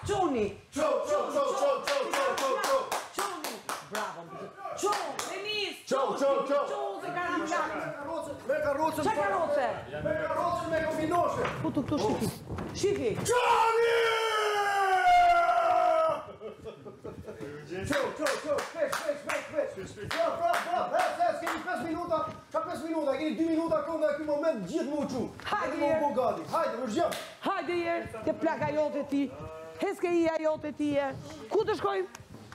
Çoni! Çoni! Bravo! Çoni! Denis! Ço! Se karamela! Me karrocën! Qa karoce? Me karrocën me kombinoshë! Këtu shiki! Shiki! Çoni! Ço! Shpesh! Bravo! Keni 5 minuta! Ka 5 minuta! Keni 2 minuta kohë nga ky moment gjithë më uçu! Hajde, më u gati! Hajde, urgjëm! Hajde jerë, te plaka jote ti, heske ija jote ti e. Ku të shkojmë?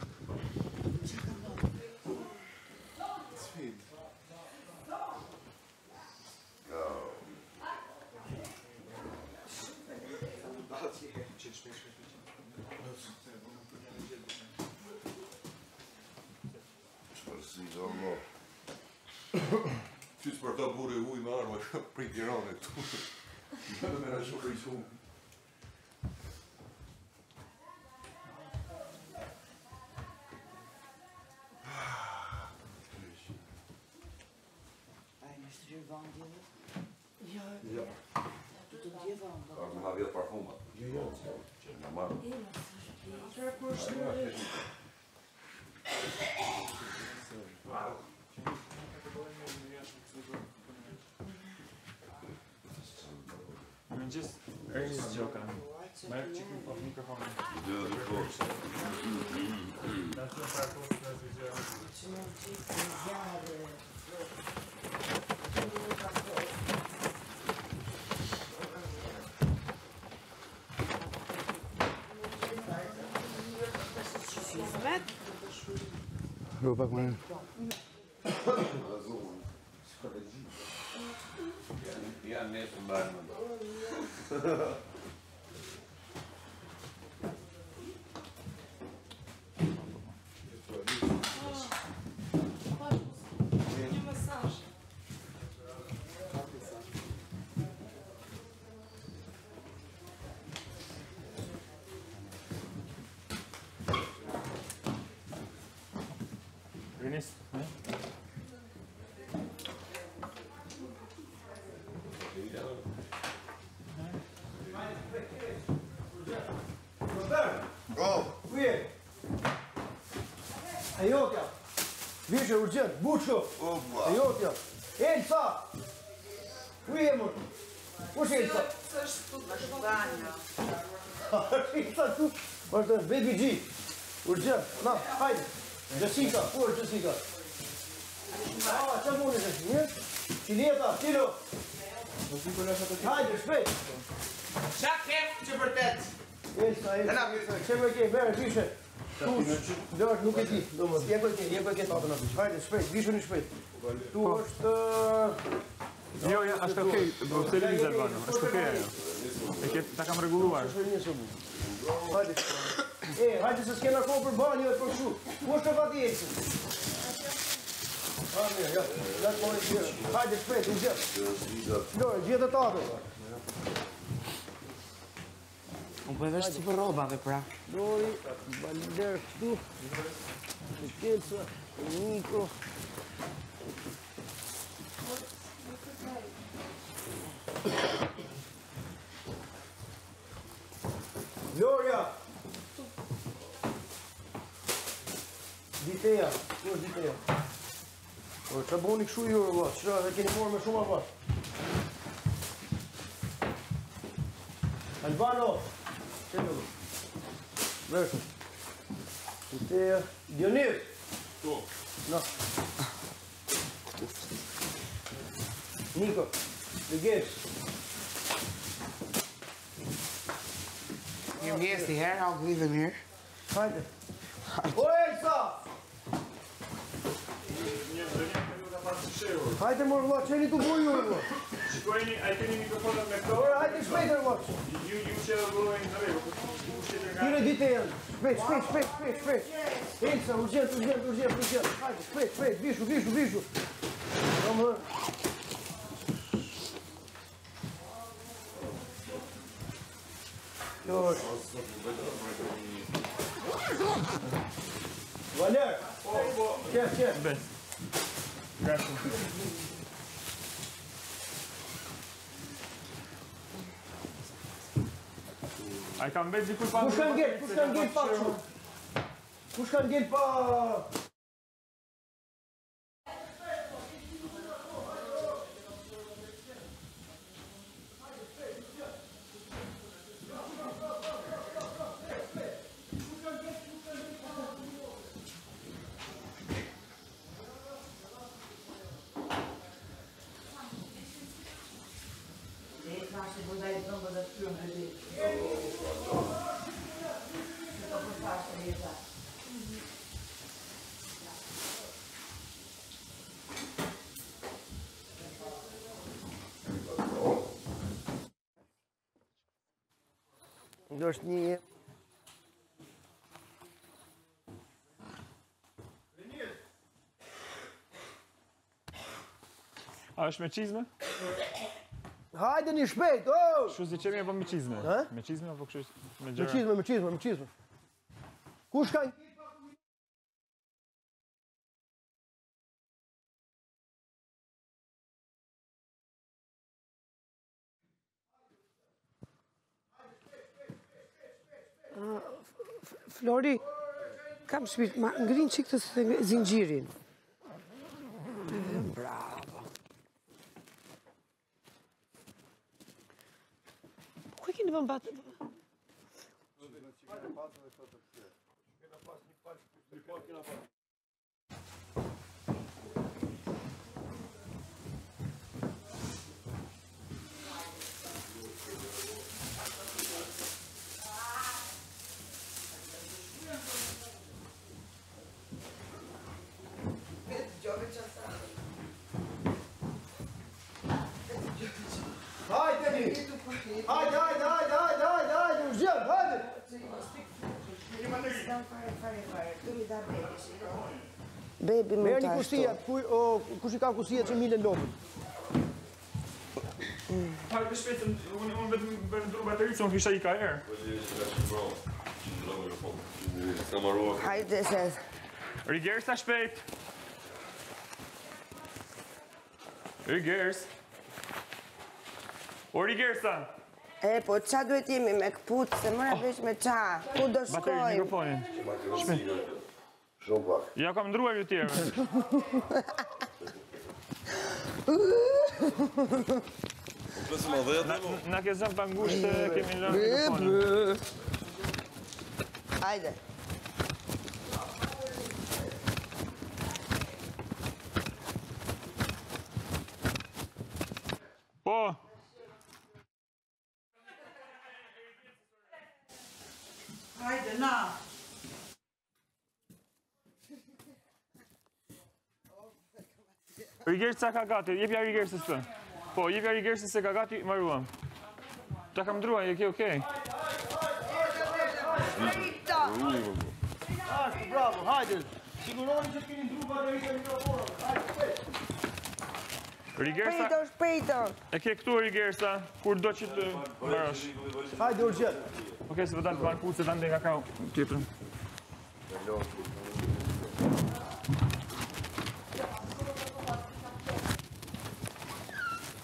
Shpërsi, do Allah. Qysh për ta bure uj me arma prej Tiranit tu. Gjënë me në shumë i shumë. Ai, në shtrirë vëndje dhe? Ja. Tu të dje vëndë. Ka me havjet parfumat. Jo. Që nga marë. Atërë kur është në rrë. Mëngjes, Ernest Gjoka. Merë që këmë po mikrofonin. Dhe forës. Da shumë parfum në zi gjë. Që në gjithë në zjarë. Jo, pak më. Janë nesë më bërë më do. Një mesazh. Ernest, Uje! E jotja! Vishe urgjent, buçko! E jotja! Elsa! Uje mër! Kush Elsa? Elsa tu! Vazhdo, baby G! Urgjent, na, hajde! Jessica, ku është Jessica? Që mund e të mirë? Qileta, kilo! Hajde, shpejt! Qa kem që vërtet? Elsa, që më ke, merë, vishe! Lërë, nuk e ti, do më, je për ke tatën aty. Hajde, shpejt, vishu një shpejt. Tu është... jo, është okej, pse Liza Albano, është okej ajo. E ke ta kam rregulluar. Hajde. Hajde se s'kena kohë për banjë e për shu. Ku është të pati Elsa? Mirë, ja, latë kohë e tjera. Hajde, shpejt, u gjithë. Lërë, gjithë të tatën. Unë për vesh si për robave, pra. Dori, Balder, këtu, Kelsa, Niko. Gloria! Diteja, ku është Diteja? Që boni këshu ju, që e keni morë me shumë apat. Albano! Që në du? Vërshë. Diteja, Dionir! Tu. No. Niko, Ligesh. Një mjes të herë, au gëllë dhe mirë. Hajde. O, Elsa! Hajde mërë vla, qeni të buju e vla. Shikojni, a i keni mikrofonat me këto? Ore, hajde shpejtër vla. Ju që e vërojnë në regu, Kire dite janë. Shpejt. Elsa, urgent. Hajde, shpejt. Vishu. Në më. Kjo është. Valer. Qef. Bes. Grazie. A i kam mbet dikuj pa... Kush ka ngel pa kështu? Kush ka ngel pa... Do është një... A është me qizme? Hajde një shpejt, o! Shu si qemi apo me qizme? Ha? Me qizme apo kështu me Me gjëra? qizme. Kush ka... Flori, kam shpirt, ma ngrin qik të zingjirin. Bravo. Ku e keni vën batë? Hajde, urgjën, hajde! Bebi më Merë të një ashtu. kusijat, kush i ka kusijat që mile lopën? Hajde me shpetën, unë vetëm bërë ndru bateri, se unë kisha i ka erë. Hajde se... Rigersa shpejt. Rigers. O Rigersa. E, po qa duhet jemi me këput, se mëra vesh me qa, ku do Bateri shkojmë? mikrofonin. Shumë pak. Ja kam ndruar ju tjerë. Pësë më dhejtë, Na ke zënë pa ngushtë, kemi lënë mikrofonin. Hajde. Po. Hajde, na. Rigersa ka gati, jepja Rigersës të. Po, jepja Rigersës se ka gati, maruam. Ta kam ndruar, je ke okej. Ashtu, bravo, hajde! Siguroni që keni ndru bateritë e mikrofonët. Hajde, shpejt! Rigersa, Shpejto. e ke këtu Rigersa, kur do që të mërësh. Hajde, urgjën! Okej, se vë dalë të banë putë, se të ndë nga ka tjetërën.